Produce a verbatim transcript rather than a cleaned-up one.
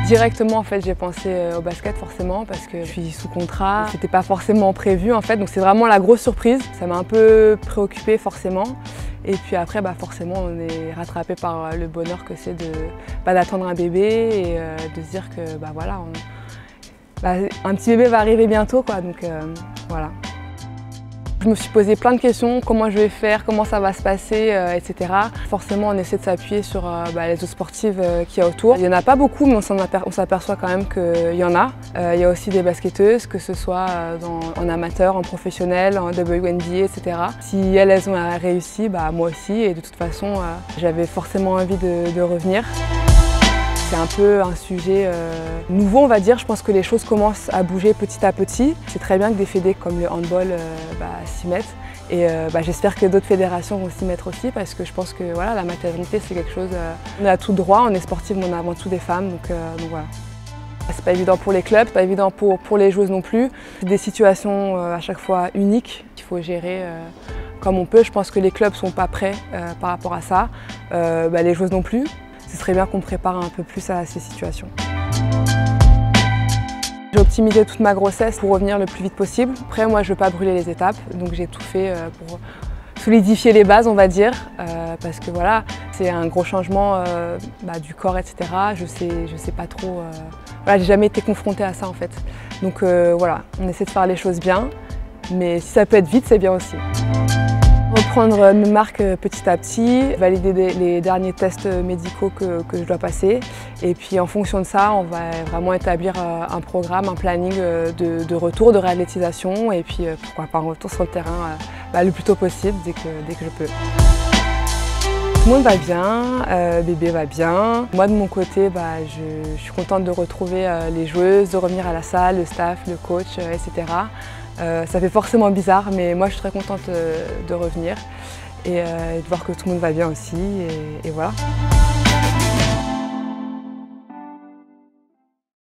Directement en fait j'ai pensé au basket forcément parce que je suis sous contrat, c'était pas forcément prévu en fait, donc c'est vraiment la grosse surprise. Ça m'a un peu préoccupée forcément. Et puis après bah forcément on est rattrapé par le bonheur que c'est de bah, d'attendre un bébé et euh, de se dire que bah voilà, on, bah, un petit bébé va arriver bientôt quoi, donc euh, voilà. Je me suis posé plein de questions, comment je vais faire, comment ça va se passer, euh, et cetera. Forcément, on essaie de s'appuyer sur euh, bah, les autres sportives euh, qu'il y a autour. Il n'y en a pas beaucoup, mais on s'aperçoit quand même qu'il y en a. Euh, il y a aussi des basketteuses, que ce soit dans, en amateur, en professionnel, en W N B A, et cetera. Si elles, elles ont réussi, bah, moi aussi. Et de toute façon, euh, j'avais forcément envie de, de revenir. C'est un peu un sujet euh, nouveau, on va dire. Je pense que les choses commencent à bouger petit à petit. C'est très bien que des fédés comme le handball euh, bah, s'y mettent. Et euh, bah, j'espère que d'autres fédérations vont s'y mettre aussi parce que je pense que voilà, la maternité, c'est quelque chose... Euh, on a tout droit, on est sportive, mais on a avant tout des femmes. Donc, euh, donc voilà. C'est pas évident pour les clubs, c'est pas évident pour, pour les joueuses non plus. C'est des situations euh, à chaque fois uniques qu'il faut gérer euh, comme on peut. Je pense que les clubs sont pas prêts euh, par rapport à ça. Euh, bah, les joueuses non plus. Ce serait bien qu'on prépare un peu plus à ces situations. J'ai optimisé toute ma grossesse pour revenir le plus vite possible. Après, moi, je ne veux pas brûler les étapes, donc j'ai tout fait pour solidifier les bases, on va dire, euh, parce que voilà, c'est un gros changement euh, bah, du corps, et cetera. Je sais, je sais pas trop. Euh... Voilà, j'ai jamais été confrontée à ça en fait. Donc euh, voilà, on essaie de faire les choses bien, mais si ça peut être vite, c'est bien aussi. Reprendre mes marques petit à petit, valider les derniers tests médicaux que, que je dois passer et puis en fonction de ça, on va vraiment établir un programme, un planning de, de retour, de réathlétisation et puis pourquoi pas un retour sur le terrain bah, le plus tôt possible dès que, dès que je peux. Tout le monde va bien, euh, bébé va bien. Moi de mon côté, bah, je, je suis contente de retrouver euh, les joueuses, de revenir à la salle, le staff, le coach, euh, et cetera. Euh, ça fait forcément bizarre, mais moi je suis très contente euh, de revenir et, euh, et de voir que tout le monde va bien aussi, et, et voilà.